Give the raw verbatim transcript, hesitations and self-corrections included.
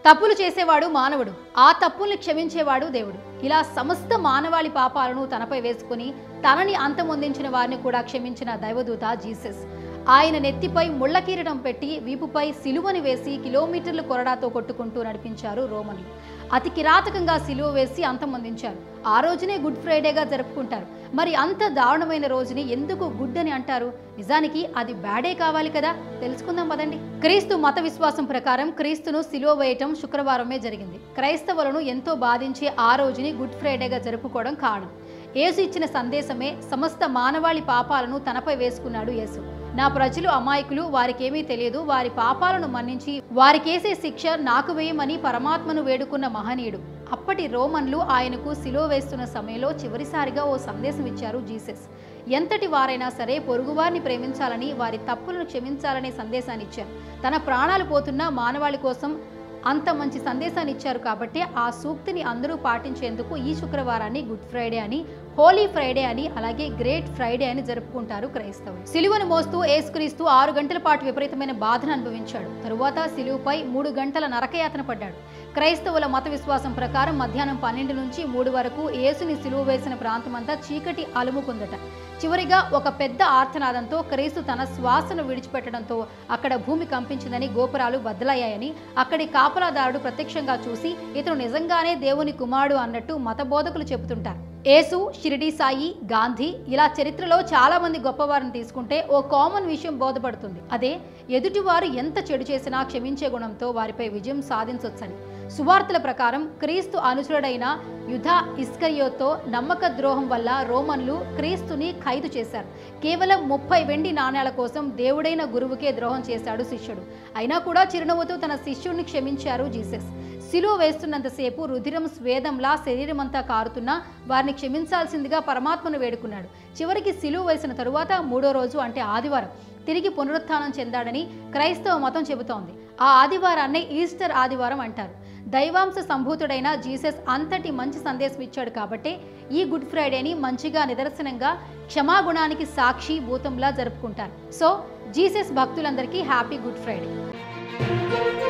తప్పులు చేసేవాడు మానవుడు, ఆ తప్పుల్ని క్షమించేవాడు దేవుడు. ఇలా సమస్త మానవాళి పాపాలను తనపై వేసుకుని తనని అంతమొందించిన వారిని కూడా క్షమించిన దైవదూత జీసస్. ఆయన నెత్తిపై ముళ్ళ కిరీటం పెట్టి వీపుపై సిలువని వేసి కిలోమీటర్ల కొరడాతో కొట్టుకుంటూ నడిపించారు రోమన్లు. అతి కిరాతకంగా సిలువ వేసి అంతమొందించారు. ఆ రోజునే గుడ్ ఫ్రైడేగా జరుపుకుంటారు. మరి అంత దారుణమైన రోజుని ఎందుకు గుడ్ అని అంటారు? నిజానికి అది బ్యాడే కావాలి కదా, తెలుసుకుందాం పదండి. క్రీస్తు మత విశ్వాసం ప్రకారం క్రీస్తును సిలువ వేయటం శుక్రవారమే జరిగింది. క్రైస్తవులను ఎంతో బాధించే ఆ రోజుని గుడ్ ఫ్రైడేగా జరుపుకోవడం కారణం. యేసు ఇచ్చిన సందేశమే సమస్త మానవాళి పాపాలను తనపై వేసుకున్నాడు యేసు. నా ప్రజలు అమాయకులు, వారికేమీ తెలియదు, వారి పాపాలను మన్నించి వారికేసే శిక్ష నాకు వేయమని పరమాత్మను వేడుకున్న మహనీయుడు. అప్పటి రోమన్లు ఆయనకు సిలువ వేస్తున్న సమయంలో చివరిసారిగా ఓ సందేశం ఇచ్చారు జీసస్. ఎంతటి వారైనా సరే పొరుగువారిని ప్రేమించాలని, వారి తప్పులను క్షమించాలనే సందేశాన్ని ఇచ్చారు. తన ప్రాణాలు పోతున్న మానవాళి కోసం అంత మంచి సందేశాన్ని ఇచ్చారు కాబట్టి ఆ సూక్తిని అందరూ పాటించేందుకు ఈ శుక్రవారాన్ని గుడ్ ఫ్రైడే అని, హోలీ ఫ్రైడే అని, అలాగే గ్రేట్ ఫ్రైడే అని జరుపుకుంటారు క్రైస్తవులు. సిలువను మోస్తూ యేసుక్రీస్తు ఆరు గంటల పాటు విపరీతమైన బాధను అనుభవించాడు. తరువాత సిలువపై మూడు గంటల నరకయాతన పడ్డాడు. క్రైస్తవుల మత విశ్వాసం ప్రకారం మధ్యాహ్నం పన్నెండు నుంచి మూడు వరకు యేసుని సిలువ వేసిన ప్రాంతమంతా చీకటి అలుముకుందట. చివరిగా ఒక పెద్ద ఆర్తనాదంతో క్రీస్తు తన శ్వాసను విడిచిపెట్టడంతో అక్కడ భూమి కంపించిందని, గోపురాలు బద్దలయ్యాయని అక్కడి కాపలాదారుడు ప్రత్యక్షంగా చూసి ఇతను నిజంగానే దేవుని కుమారుడు అన్నట్టు మత బోధకులు చెబుతుంటారు. యేసు, షిరిడి సాయి, గాంధీ ఇలా చరిత్రలో చాలా మంది గొప్పవారిని తీసుకుంటే ఓ కామన్ విషయం బోధపడుతుంది. అదే ఎదుటివారు ఎంత చెడు చేసినా క్షమించే గుణంతో వారిపై విజయం సాధించొచ్చని. సువార్తల ప్రకారం క్రీస్తు అనుచరుడైన యూదా ఇస్కరియోతో నమ్మక ద్రోహం వల్ల రోమన్లు క్రీస్తుని ఖైదు చేశారు. కేవలం ముప్పై వెండి నాణ్యాల కోసం దేవుడైన గురువుకే ద్రోహం చేశాడు శిష్యుడు. అయినా కూడా చిరునవ్వుతో తన శిష్యుడిని క్షమించారు జీసస్. సిలువ వేస్తున్నంతసేపు రుధిరం స్వేదంలా శరీరం అంతా కారుతున్నా వారిని క్షమించాల్సిందిగా పరమాత్మను వేడుకున్నాడు. చివరికి సిలువ వేసిన తరువాత మూడో రోజు అంటే ఆదివారం తిరిగి పునరుత్థానం చెందాడని క్రైస్తవ మతం చెబుతోంది. ఆ ఆదివారాన్నే ఈస్టర్ ఆదివారం అంటారు. దైవాంశ సంభూతుడైన జీసస్ అంతటి మంచి సందేశం ఇచ్చాడు కాబట్టి ఈ గుడ్ ఫ్రైడేని మంచిగా నిదర్శనంగా, క్షమాగుణానికి సాక్షి భూతంలా జరుపుకుంటారు. సో జీసస్ భక్తులందరికీ హ్యాపీ గుడ్ ఫ్రైడే.